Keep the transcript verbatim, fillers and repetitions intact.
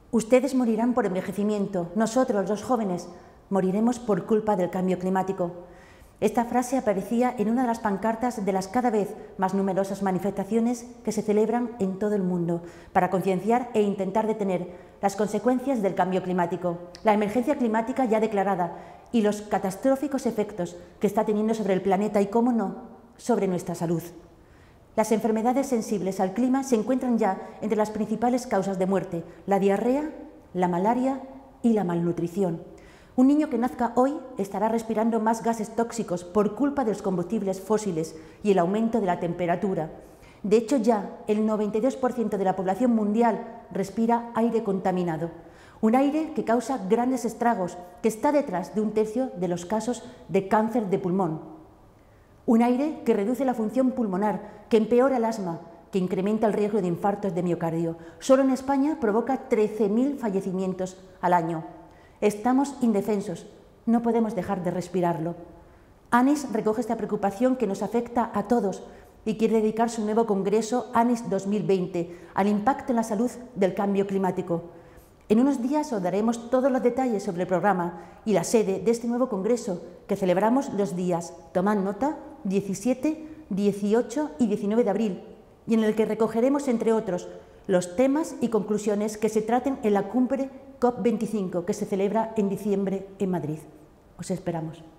Ustedes morirán por envejecimiento, nosotros, los jóvenes, moriremos por culpa del cambio climático. Esta frase aparecía en una de las pancartas de las cada vez más numerosas manifestaciones que se celebran en todo el mundo para concienciar e intentar detener las consecuencias del cambio climático, la emergencia climática ya declarada y los catastróficos efectos que está teniendo sobre el planeta y, cómo no, sobre nuestra salud. Las enfermedades sensibles al clima se encuentran ya entre las principales causas de muerte: la diarrea, la malaria y la malnutrición. Un niño que nazca hoy estará respirando más gases tóxicos por culpa de los combustibles fósiles y el aumento de la temperatura. De hecho, ya el noventa y dos por ciento de la población mundial respira aire contaminado, un aire que causa grandes estragos, que está detrás de un tercio de los casos de cáncer de pulmón. Un aire que reduce la función pulmonar, que empeora el asma, que incrementa el riesgo de infartos de miocardio. Solo en España provoca trece mil fallecimientos al año. Estamos indefensos, no podemos dejar de respirarlo. ANIS recoge esta preocupación que nos afecta a todos y quiere dedicar su nuevo congreso ANIS dos mil veinte al impacto en la salud del cambio climático. En unos días os daremos todos los detalles sobre el programa y la sede de este nuevo congreso que celebramos los días, tomad nota, diecisiete, dieciocho y diecinueve de abril, y en el que recogeremos, entre otros, los temas y conclusiones que se traten en la cumbre COP veinticinco que se celebra en diciembre en Madrid. Os esperamos.